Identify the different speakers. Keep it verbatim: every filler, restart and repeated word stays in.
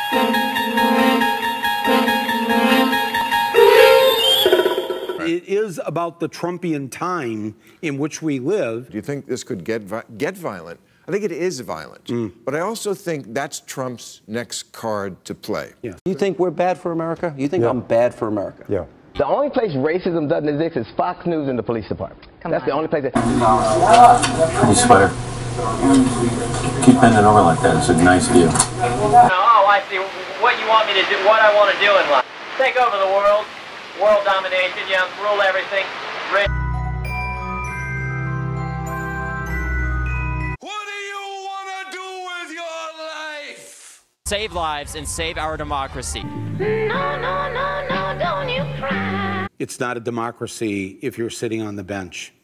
Speaker 1: It is about the Trumpian time in which we live.
Speaker 2: Do you think this could get vi get violent? I think it is violent, mm. but I also think that's Trump's next card to play.
Speaker 3: Yeah. You think we're bad for America? You think
Speaker 4: yeah.
Speaker 3: I'm bad for America?
Speaker 4: Yeah.
Speaker 5: The only place racism doesn't exist is Fox News and the police department.
Speaker 6: Come
Speaker 5: That's
Speaker 6: on.
Speaker 5: the only place that...
Speaker 7: Hey, Sweater. Keep bending over like that. It's a nice view.
Speaker 8: Oh, I see. What you want me to do, what I want to do in life. Take over the world. World domination, yeah, rule everything. Rich.
Speaker 9: What do you want to do with your life?
Speaker 10: Save lives and save our democracy.
Speaker 11: No, no, no, no, don't you cry.
Speaker 1: It's not a democracy if you're sitting on the bench.